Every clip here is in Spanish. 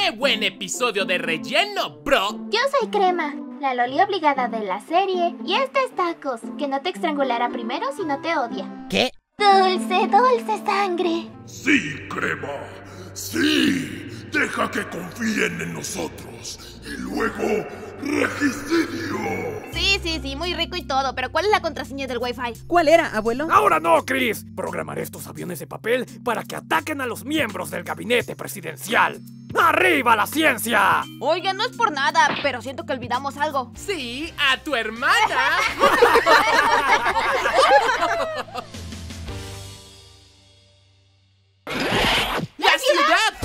¡Qué buen episodio de relleno, bro! Yo soy Crema, la loli obligada de la serie. Y este es Tacos, que no te estrangulará primero si no te odia. ¿Qué? Dulce, dulce sangre. Sí, Crema, sí. Deja que confíen en nosotros. Y luego, regicidio. Sí, muy rico y todo, pero ¿cuál es la contraseña del Wi-Fi? ¿Cuál era, abuelo? ¡Ahora no, Chris! Programaré estos aviones de papel para que ataquen a los miembros del gabinete presidencial. ¡Arriba la ciencia! Oiga, no es por nada, pero siento que olvidamos algo. Sí, a tu hermana. ¡La ciudad!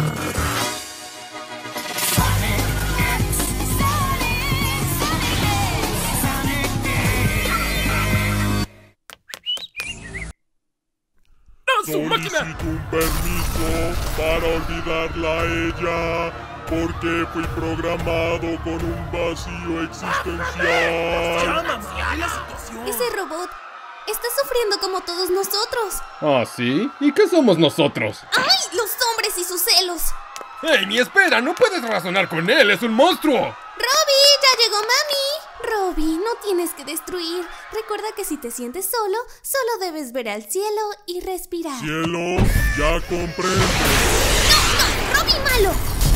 ¡Su máquina! Solicito un permiso para olvidarla a ella, porque fui programado con un vacío existencial. Ese robot está sufriendo como todos nosotros. ¿Ah, sí? ¿Y qué somos nosotros? ¡Ay, los hombres y sus celos! ¡Amy, espera! ¡No puedes razonar con él! ¡Es un monstruo! ¡Robbie, ya llegó mami! Robbie, no tienes que destruir. Recuerda que si te sientes solo, solo debes ver al cielo y respirar. Cielo, ya comprendo. ¡No! ¡Robbie malo!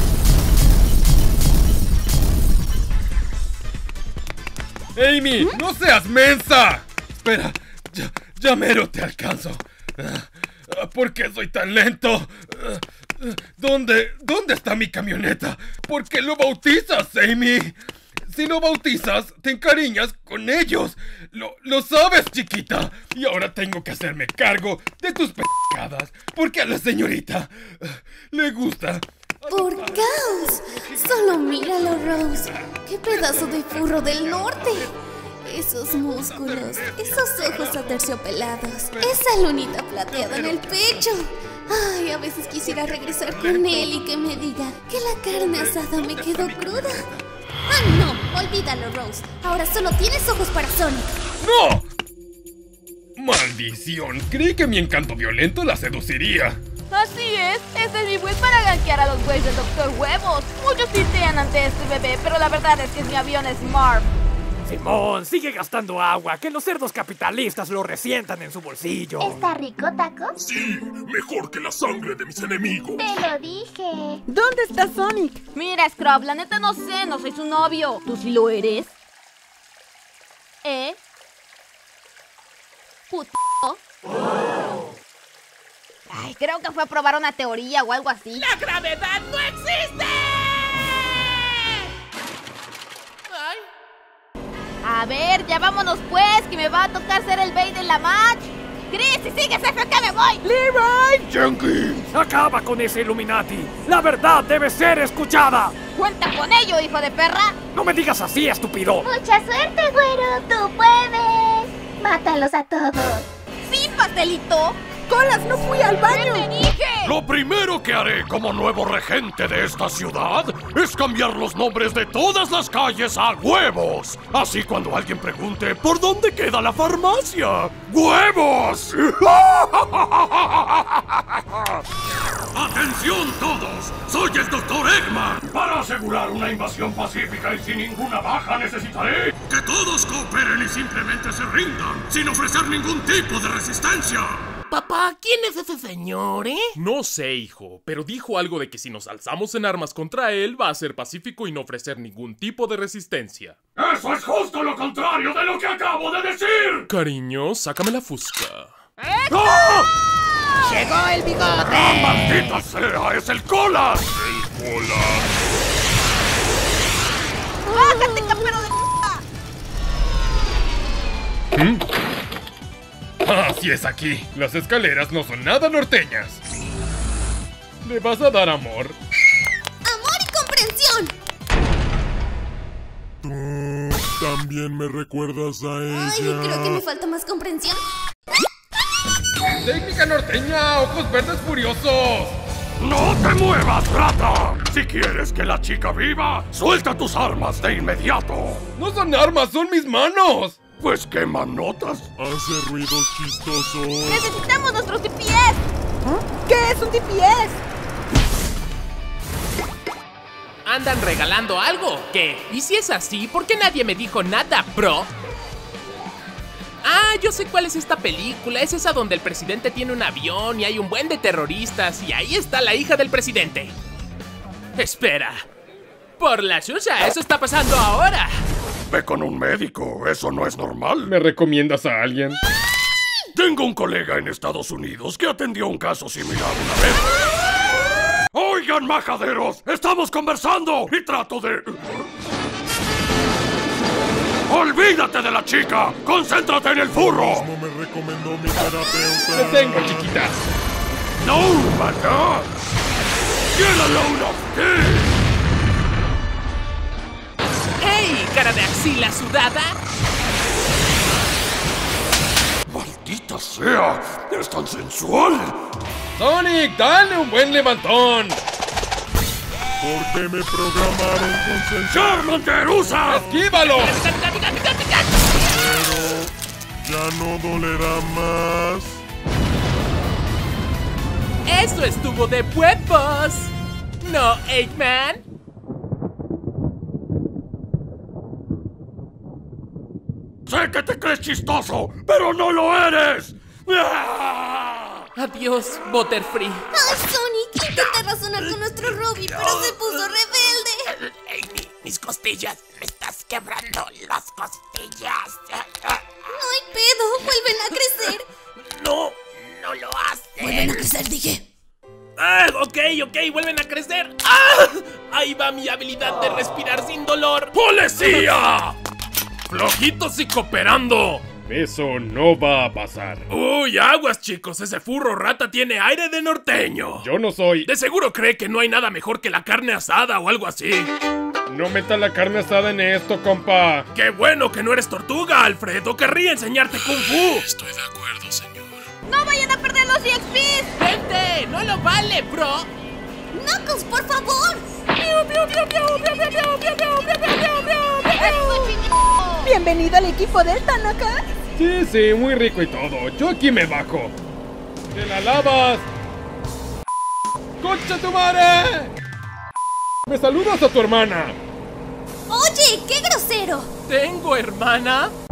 ¡Amy! ¡No seas mensa! Espera, ya mero te alcanzo. ¿Por qué soy tan lento? ¿Dónde está mi camioneta? ¿Por qué lo bautizas, Amy? Si lo bautizas, te encariñas con ellos. Lo sabes, chiquita. Y ahora tengo que hacerme cargo de tus pecadas. Porque a la señorita le gusta. ¡Por Caos! Solo míralo, Rose. ¡Qué pedazo de furro del norte! Esos músculos, esos ojos aterciopelados, esa lunita plateada en el pecho. Ay, a veces quisiera regresar con él y que me diga que la carne asada me quedó cruda. ¡Ah, no! Olvídalo, Rose. Ahora solo tienes ojos para Sonic. ¡No! ¡Maldición! Creí que mi encanto violento la seduciría. Así es, este es mi build para gankear a los güeyes del Dr. Huevos. Muchos titean ante este bebé, pero la verdad es que mi avión es Marv. Simón, sigue gastando agua, que los cerdos capitalistas lo resientan en su bolsillo. ¿Está rico, Tacos? Sí, mejor que la sangre de mis enemigos. Te lo dije. ¿Dónde está Sonic? Mira, Scrub, la neta no sé, no soy su novio. ¿Tú sí lo eres? ¿Puto? Ay, creo que fue a probar una teoría o algo así. ¡La gravedad no existe! ¡Ay! A ver, ya vámonos pues, que me va a tocar ser el bait de la match. Chris, si sigues FK me voy. ¡Leroy Jenkins. acaba con ese Illuminati! ¡La verdad debe ser escuchada! Cuenta con ello, hijo de perra. ¡No me digas así, estúpido! Mucha suerte, güero. Tú puedes. Mátalos a todos. Sí, pastelito. ¡Colas, no fui al baño! ¡Te dije! Lo primero que haré como nuevo regente de esta ciudad es cambiar los nombres de todas las calles a Huevos. Así cuando alguien pregunte ¿por dónde queda la farmacia? ¡Huevos! ¡Atención todos! ¡Soy el Dr. Eggman! Para asegurar una invasión pacífica y sin ninguna baja necesitaré que todos cooperen y simplemente se rindan, sin ofrecer ningún tipo de resistencia. Papá, ¿quién es ese señor, No sé, hijo, pero dijo algo de que si nos alzamos en armas contra él, va a ser pacífico y no ofrecer ningún tipo de resistencia. ¡Eso es justo lo contrario de lo que acabo de decir! Cariño, sácame la fusca. ¡Ah! ¡Llegó el bigote! ¡Ah, maldita sea! ¡Es el Colas! ¡El Colas! ¡Bájate, campero de Así es aquí. Las escaleras no son nada norteñas. ¿Le vas a dar amor? ¡Amor y comprensión! Tú también me recuerdas a ella. Ay, creo que me falta más comprensión. ¡Técnica norteña! ¡Ojos verdes furiosos! ¡No te muevas, rata! Si quieres que la chica viva, suelta tus armas de inmediato. ¡No son armas, son mis manos! Pues quema notas. Hace ruidos chistosos. Necesitamos nuestros DPS. ¿Qué es un DPS? ¿Andan regalando algo? ¿Qué? Y si es así, ¿por qué nadie me dijo nada, bro? Ah, yo sé cuál es esta película. Es esa donde el presidente tiene un avión y hay un buen de terroristas. Y ahí está la hija del presidente. Espera. Por la chucha, eso está pasando ahora. Ve con un médico, eso no es normal. ¿Me recomiendas a alguien? Tengo un colega en Estados Unidos que atendió un caso similar una vez. Oigan, majaderos, estamos conversando y trato de... ¡Olvídate de la chica! ¡Concéntrate en el furro! Como me recomendó mi terapeuta. Te tengo, chiquita. ¡No, maná! ¡Get a load of this! ¡Hey, cara de axila sudada! ¡Maldita sea! ¡Es tan sensual! Sonic, dale un buen levantón. ¿Por qué me programaron con sensación? ¡Charmanterusa! ¡Esquívalo! Pero ya no dolerá más. ¡Eso estuvo de huevos! ¿No, Eggman? ¡Sé que te crees chistoso, pero no lo eres! ¡Ah! Adiós, Butterfree. ¡Ay, Sonic! Intenté razonar con nuestro Robbie, pero se puso rebelde. Amy, mis costillas. Me estás quebrando las costillas. No hay pedo, vuelven a crecer. No, no lo hacen. Vuelven a crecer, dije. Ah, ok, vuelven a crecer. ¡Ah! Ahí va mi habilidad de respirar sin dolor. ¡Policía! ¡Flojitos y cooperando! Eso no va a pasar. Uy, aguas, chicos. Ese furro rata tiene aire de norteño. Yo no soy. De seguro cree que no hay nada mejor que la carne asada o algo así. No meta la carne asada en esto, compa. ¡Qué bueno que no eres tortuga, Alfredo! ¡Querría enseñarte Kung Fu! Estoy de acuerdo, señor. ¡No vayan a perder los EXPs! ¡Vente! ¡No lo vale, bro! ¡Knuckles, por favor! Bienvenido al equipo Delta, Naka. Sí, muy rico y todo. Yo aquí me bajo. ¡Te la lavas! ¡Concha tu madre! ¿Me saludas a tu hermana? ¡Oye, qué grosero! ¿Tengo hermana?